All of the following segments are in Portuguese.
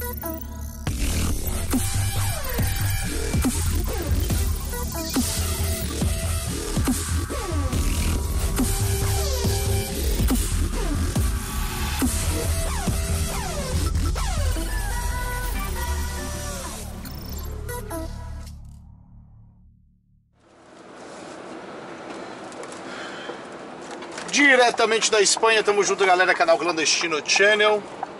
Diretamente da Espanha, tamo junto, galera, canal Clandestino Channel.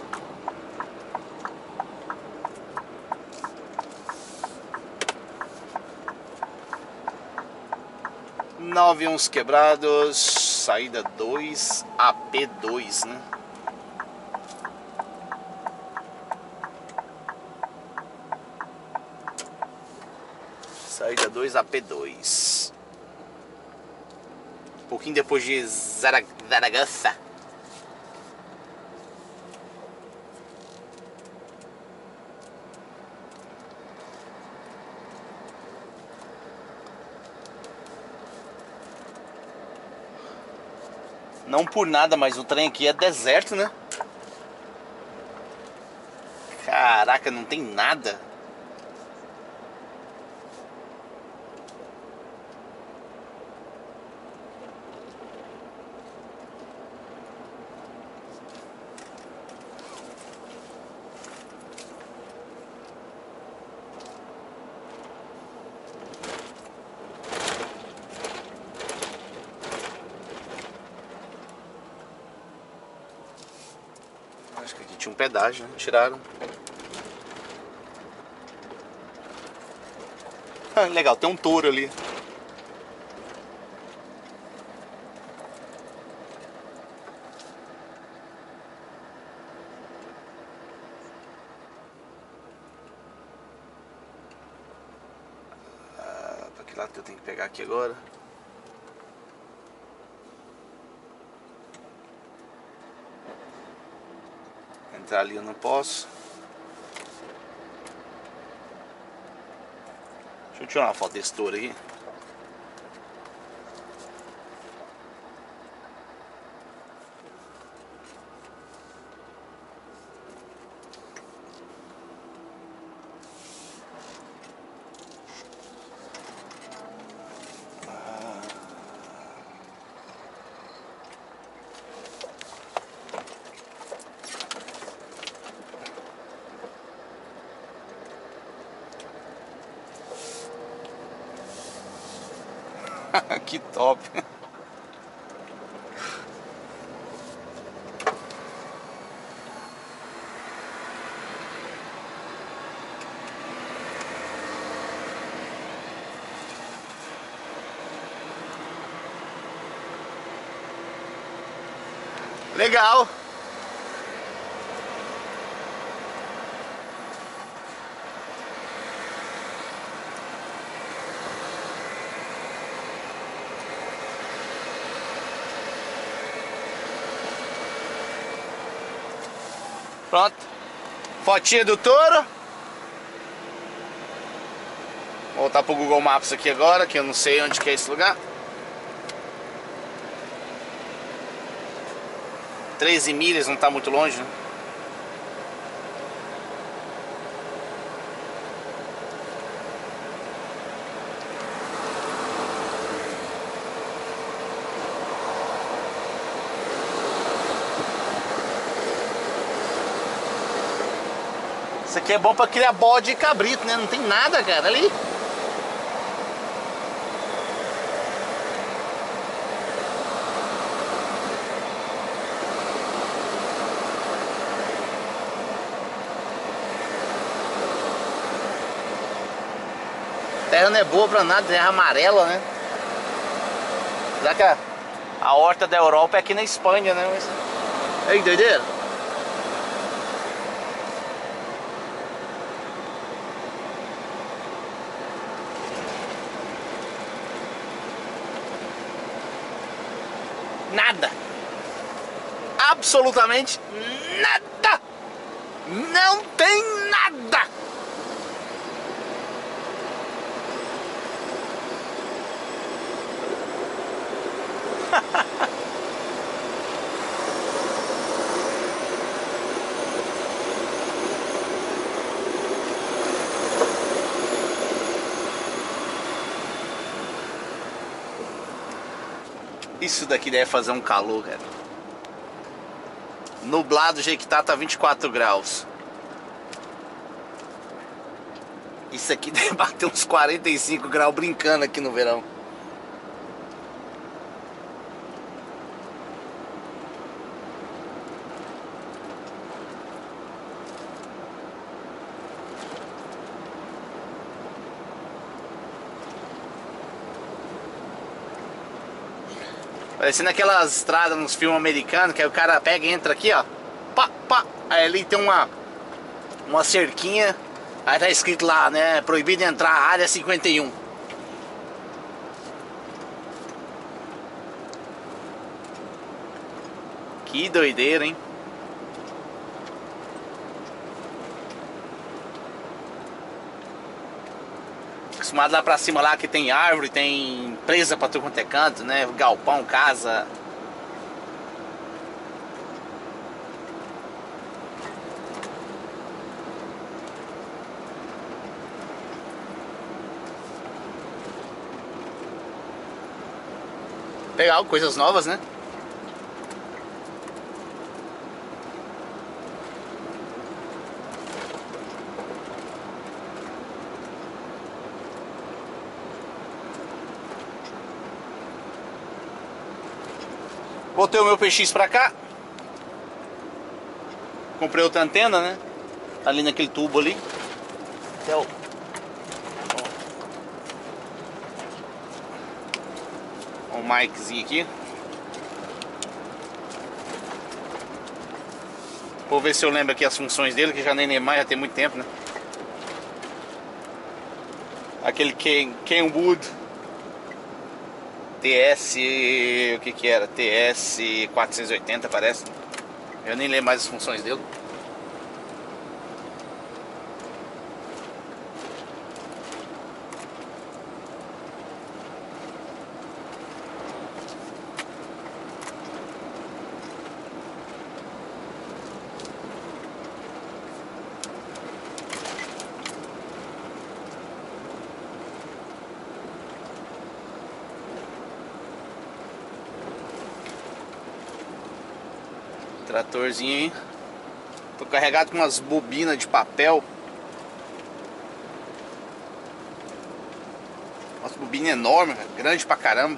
Nove uns quebrados, saída 2, AP2, né? Saída 2, AP2. Um pouquinho depois de Zaragoza. Não por nada, mas o trem aqui é deserto, né? Caraca, não tem nada. Acho que aqui tinha um pedágio, né? Tiraram. Legal, tem um touro ali. Pra que lado que eu tenho que pegar aqui agora? Entrar ali eu não posso. Deixa eu tirar uma foto desse touro aqui. Que top. Legal. Pronto. Fotinha do touro. Vou voltar pro Google Maps aqui agora, que eu não sei onde que é esse lugar. 13 milhas, não tá muito longe, né? Isso aqui é bom pra criar bode e cabrito, né? Não tem nada, cara, ali. Terra não é boa pra nada, terra amarela, né? Será que a horta da Europa é aqui na Espanha, né? Mas... Ei, doideira! Nada! Absolutamente nada! Não tem nada! Isso daqui deve fazer um calor, cara. Nublado, do jeito que tá 24 graus. Isso aqui deve bater uns 45 graus brincando aqui no verão. Parecendo aquelas estradas nos filmes americanos, que aí o cara pega e entra aqui, ó. Pá, pá. Aí ali tem uma cerquinha. Aí tá escrito lá, né? Proibido entrar, área 51. Que doideira, hein? Acostumado lá pra cima lá que tem árvore, tem presa pra tudo quanto é canto, né? Galpão, casa. Legal, coisas novas, né? Botei o meu PX pra cá. Comprei outra antena, né? Ali naquele tubo ali. Até o... o miczinho aqui. Vou ver se eu lembro aqui as funções dele, que já nem lembro mais, já tem muito tempo, né? Aquele Kenwood TS... o que que era? TS 480 parece. Eu nem lembro mais as funções dele. Tratorzinho aí. Tô carregado com umas bobinas de papel. Umas bobinas enormes, grande pra caramba.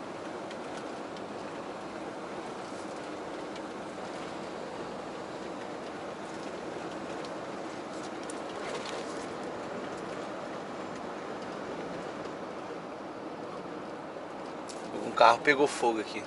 Um carro pegou fogo aqui.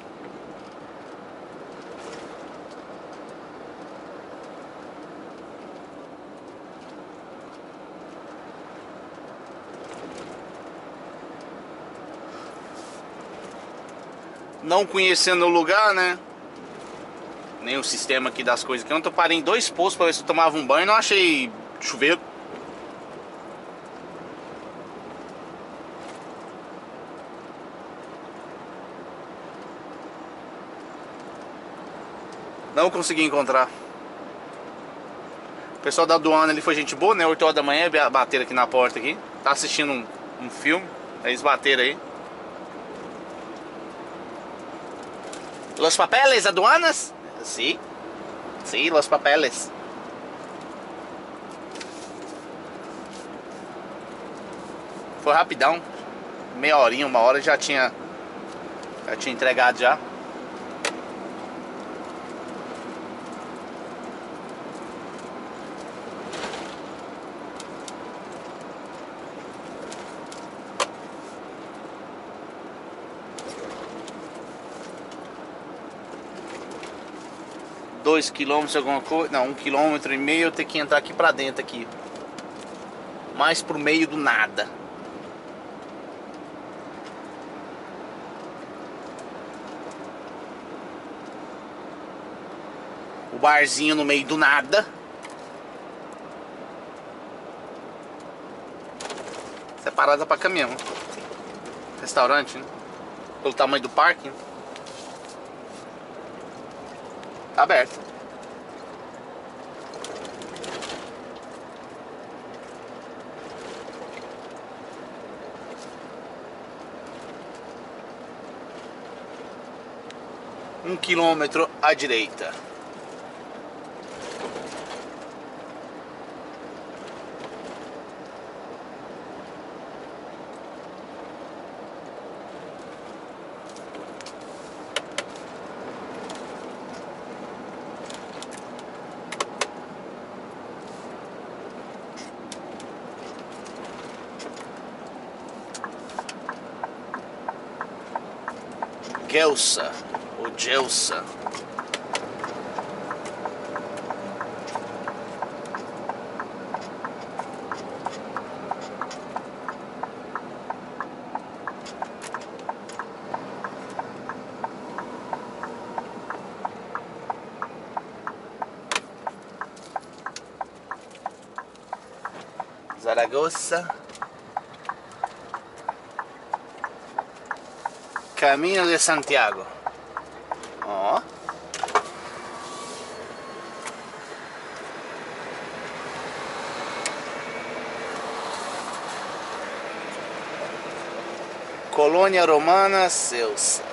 Não conhecendo o lugar, né? Nem o sistema aqui das coisas aqui. Ontem eu parei em 2 postos pra ver se eu tomava um banho e não achei chuveiro. Não consegui encontrar. O pessoal da aduana, ele foi gente boa, né? 8 horas da manhã, bateram aqui na porta aqui. Tá assistindo um filme, aí eles bateram aí. Los papeles, aduanas? Sí. Sí, los papeles. Foi rapidão. Meia horinha, 1 hora já tinha entregado já. Dois quilômetros, alguma coisa. Não, 1,5 km eu tenho que entrar aqui pra dentro aqui. Mais pro meio do nada. O barzinho no meio do nada. Separada pra caminhão. Restaurante, né? Pelo tamanho do parque. Tá aberto. 1 quilômetro à direita. Gelsa, ou Gelsa. Zaragoza. Caminho de Santiago. Ó. Colônia Romana, Celsa.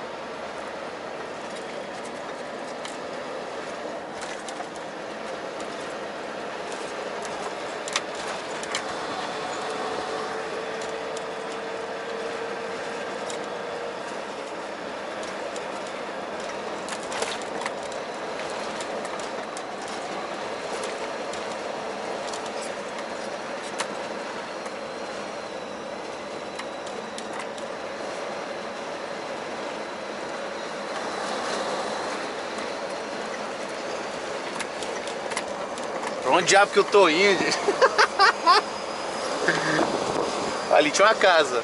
Pra onde diabo que eu tô indo, gente? Ali tinha uma casa.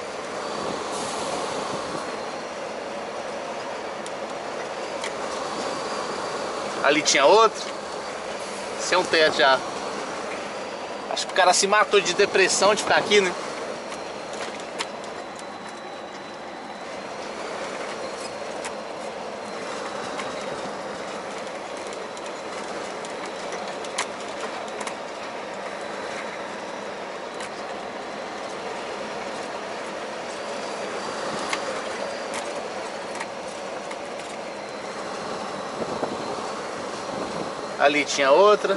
Ali tinha outro. Sem um teto já. Acho que o cara se matou de depressão de ficar aqui, né? Ali tinha outra.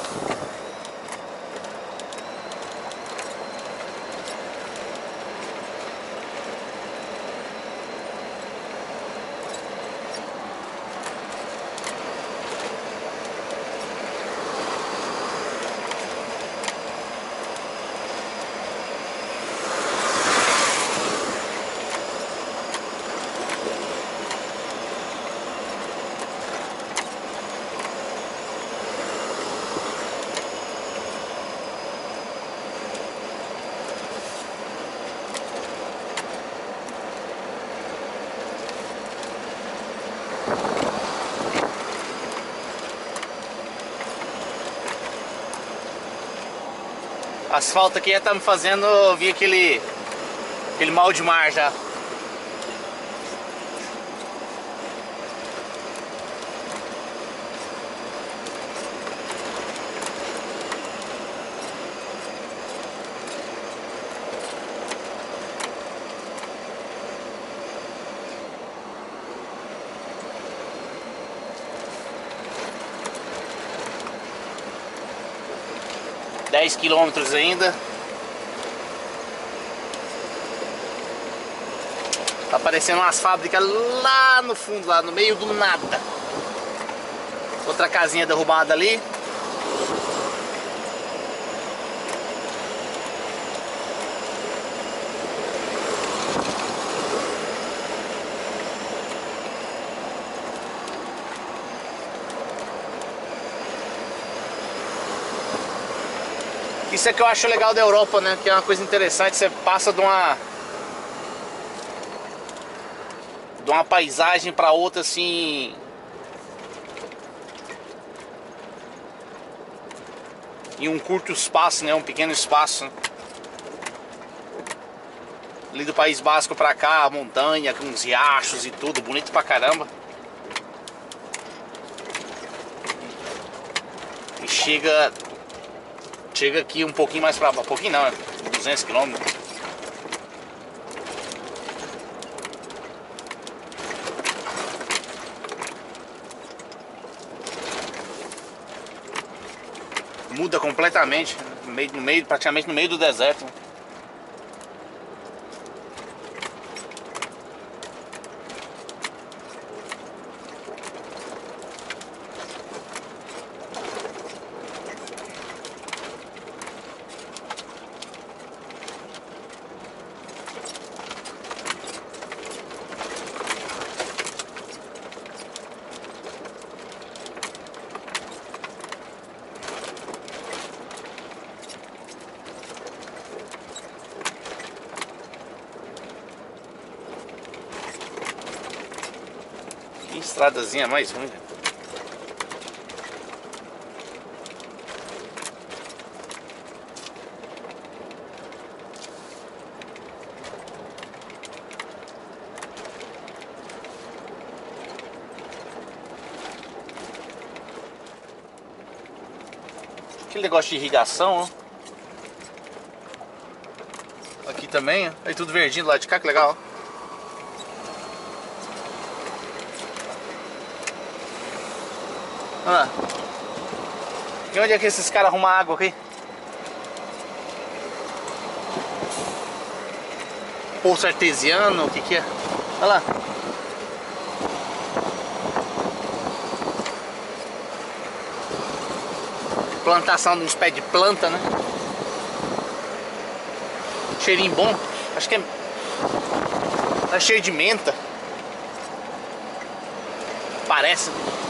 Asfalto aqui já tá me fazendo vir aquele mal de mar já. Dez quilômetros ainda. Tá aparecendo umas fábricas lá no fundo, lá no meio do nada. Outra casinha derrubada ali. Isso é que eu acho legal da Europa, né? Que é uma coisa interessante, você passa de uma paisagem para outra assim, em um curto espaço, né? Um pequeno espaço, né? Ali do País Basco pra cá, montanha, com uns riachos e tudo, bonito pra caramba. E chega aqui um pouquinho mais pra... Um pouquinho não, é 200 quilômetros. Muda completamente, praticamente no meio do deserto. Que estradazinha mais ruim, velho. Aquele negócio de irrigação, ó. Aqui também, ó. Aí tudo verdinho do lado de cá, que legal, ó. Olha lá. E onde é que esses caras arrumam água aqui? Poço artesiano, o que que é? Olha lá. Plantação de uns pés de planta, né? Cheirinho bom. Acho que é... Tá cheio de menta. Parece.